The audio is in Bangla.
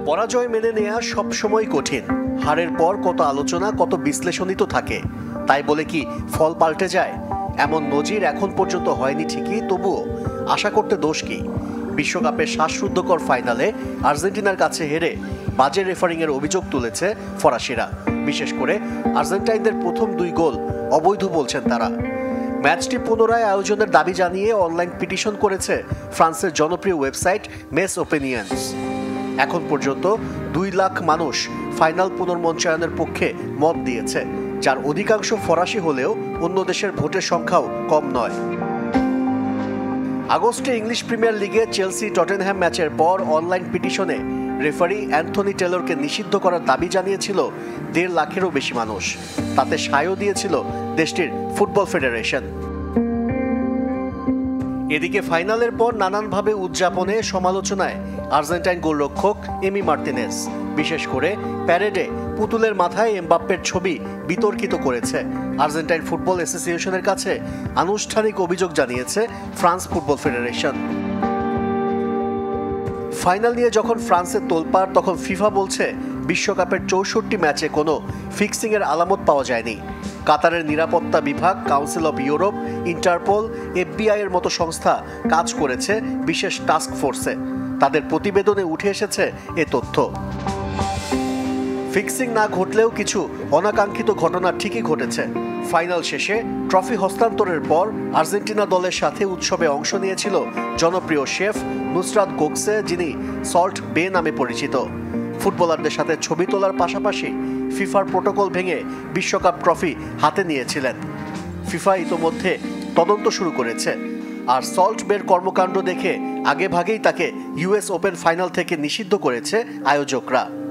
পরাজয় মেনে নেওয়া সবসময় কঠিন। হারের পর কত আলোচনা, কত বিশ্লেষণই তো থাকে। তাই বলে কি ফল পাল্টে যায়? এমন নজির এখন পর্যন্ত হয়নি ঠিকই, তবুও আশা করতে দোষ কি? বিশ্বকাপের শ্বাসরুদ্ধকর ফাইনালে আর্জেন্টিনার কাছে হেরে বাজে রেফারিংয়ের অভিযোগ তুলেছে ফরাসিরা। বিশেষ করে আর্জেন্টাইনদের প্রথম 2 গোল অবৈধ বলছেন তারা। ম্যাচটি পুনরায় আয়োজনের দাবি জানিয়ে অনলাইন পিটিশন করেছে ফ্রান্সের জনপ্রিয় ওয়েবসাইট মেস ওপিনিয়ন্স। এখন পর্যন্ত 2 লাখ মানুষ ফাইনাল পুনর্মঞ্চায়নের পক্ষে মত দিয়েছে, যার অধিকাংশ ফরাসি হলেও অন্য দেশের ভোটের সংখ্যাও কম নয়। আগস্টে ইংলিশ প্রিমিয়ার লিগে চেলসি টটেনহ্যাম ম্যাচের পর অনলাইন পিটিশনে রেফারি অ্যান্থনি টেলরকে নিষিদ্ধ করার দাবি জানিয়েছিল 1.5 লাখেরও বেশি মানুষ। তাতে সায়ও দিয়েছিল দেশটির ফুটবল ফেডারেশন। এদিকে ফাইনালের পর নানানভাবে উদযাপনে সমালোচনায় আর্জেন্টাইন গোলরক্ষক এমি মার্তিনেজ। বিশেষ করে প্যারেডে পুতুলের মাথায় এমবাপ্পের ছবি বিতর্কিত করেছে। আর্জেন্টাইন ফুটবল অ্যাসোসিয়েশনের কাছে আনুষ্ঠানিক অভিযোগ জানিয়েছে ফ্রান্স ফুটবল ফেডারেশন। ফাইনাল নিয়ে যখন ফ্রান্সের তোলপাড়, তখন ফিফা বলছে বিশ্বকাপের 64 ম্যাচে কোনো ফিক্সিংয়ের আলামত পাওয়া যায়নি। কাতারের নিরাপত্তা বিভাগ, council of Europe, Interpol, FBI এর মতো সংস্থা কাজ করেছে বিশেষ টাস্ক ফোর্সে। তাদের প্রতিবেদনে উঠে এসেছে এ তথ্য। ফিক্সিং না ঘটলেও কিছু অনাকাঙ্ক্ষিত ঘটনা ঠিকই ঘটেছে। ফাইনাল শেষে ট্রফি হস্তান্তরের পর আর্জেন্টিনা দলের সাথে উৎসবে অংশ নিয়েছিল জনপ্রিয় শেফ নুসরাত গোকসে, যিনি সল্ট বে নামে পরিচিত। ফুটবলারদের সাথে ছবি তোলার পাশাপাশি ফিফার প্রোটোকল ভেঙে বিশ্বকাপ ট্রফি হাতে নিয়েছিলেন। ফিফা ইতোমধ্যে তদন্ত শুরু করেছে। আর সল্ট বের কর্মকাণ্ড দেখে আগেভাগেই তাকে US ওপেন ফাইনাল থেকে নিষিদ্ধ করেছে আয়োজকরা।